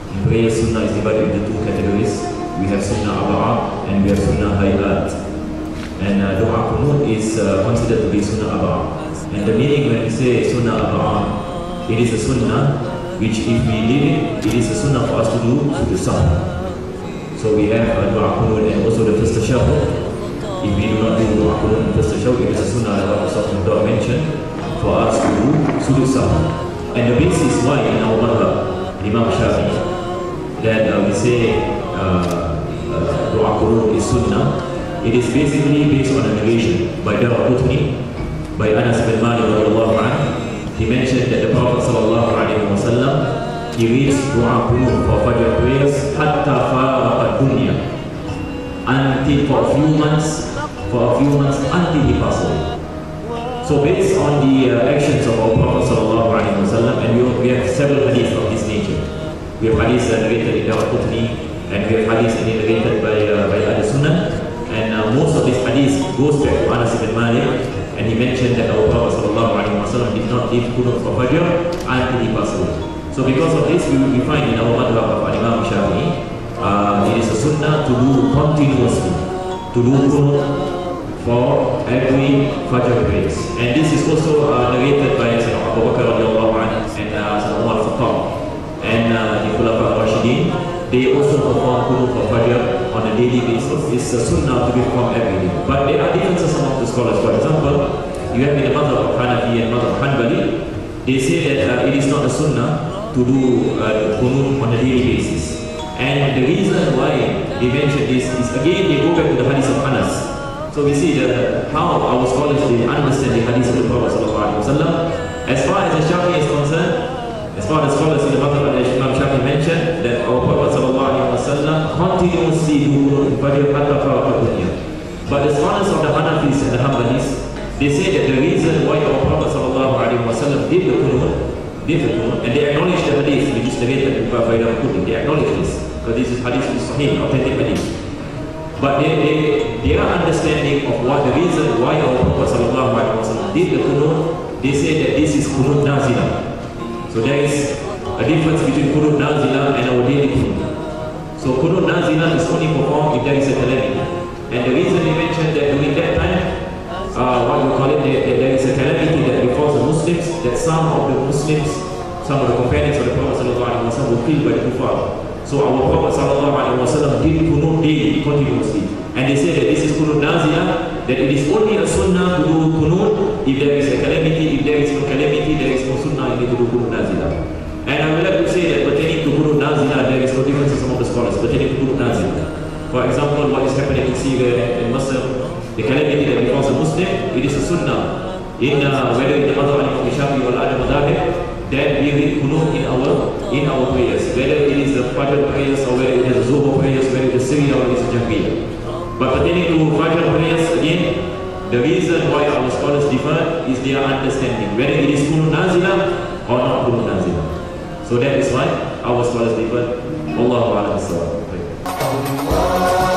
In prayer, sunnah is divided into two categories. We have sunnah aba'a and we have sunnah hayat. And dua qunut is considered to be sunnah aba'a. And the meaning when we say sunnah aba'a, it is a sunnah which if we live it is a sunnah for us to do the sahur. So we have dua qunut and also the first tashahhud. If we do not do dua qunut and first tashahhud, it is a sunnah that what Rasulullah mentioned for us to do sujud sahur. And the basis why in our madhab, Imam Shafi'i, that we say dua qunut is sunnah, it is basically based on a narration by Daraqutni, by Anas bin Malik radhiyallahu anhu. He mentioned that the Prophet sallallahu alaihi wasallam, he reads dua qunut for Fajr prayers hatta faraqa dunya, until for a few months until he passed away. So based on the actions of our Prophet sallallahu alaihi wasallam, and we have several hadiths of this nature. We have hadiths narrated in Daraqutni, and we have hadiths narrated by other sunnah. And most of these hadiths goes back to Anas bin Malik, and he mentioned that our Prophet sallallahu alaihi wasallam did not leave qunut for Fajr until he passed away. So because of this, we find in our madhab of Imam Shafi'i, it is a sunnah to do continuously, to do qunut for every Fajr prayers. And this is also narrated by Sayyidina Abu Bakr radhiyallahu anhu and Sayyidina Umar Khattab and the Khulafa al-Rashidin. They also perform qunut for Fajr on a daily basis. It's a sunnah to be performed every day. But there are differences among the scholars. For example, you have in the madhab of Hanafi and madhab Hanbali, they say that it is not a sunnah to do qunut on a daily basis. And the reason why they mention this is, again, they go back to the hadith of Anas. So we see that how our scholars, they understand the hadith of the Prophet ﷺ. As far as the Shafi'i is concerned, as far as scholars in the madhab of Imam Shafi'i mentioned that our Prophet ﷺ continuously do qunut in Fajr hatta faraqa dunya. But the scholars of the Hanafis and the Hanbalis, they say that the reason why our Prophet ﷺ did the qunut, and they acknowledge the hadith which is narrated by Daraqutni. They acknowledge this because this is hadith is sahih, authentic hadith. But their understanding of what the reason why our Prophet ﷺ did the qunut, they say that this is qunut nazilah. So there is a difference between qunut nazilah and our daily qunut. So qunut nazilah is only performed if there is a calamity. And the reason they mentioned that during that time, what we call it, there is a calamity that befalls the Muslims, that some of the Muslims, some of the companions of the Prophet ﷺ were killed by the kuffar. So our Prophet ﷺ did qunut daily, continuously. And they say that this is qunut nazilah, that it is only a sunnah to do qunut if there is a calamity. If there is no calamity, there is no sunnah, you need to do qunut nazilah. And I would like to say that pertaining to qunut nazilah, there is no difference among the scholars pertaining to qunut nazilah. For example, what is happening in Syria and Muslim, the calamity that befalls a Muslim, it is a sunnah. Whether in the madhab of Imam Shafi'i or other madhab, that we read qunut in our prayers, whether it is the Fajr prayers or whether it is the Zuhur prayers, whether it is Siriyah or it is the Jahmiyah. But pertaining to Fajr prayers, again, the reason why our scholars differ is their understanding, whether it is qunut nazilah or not qunut nazilah. So that is why our scholars differ. Wallahu a'lam bissawab.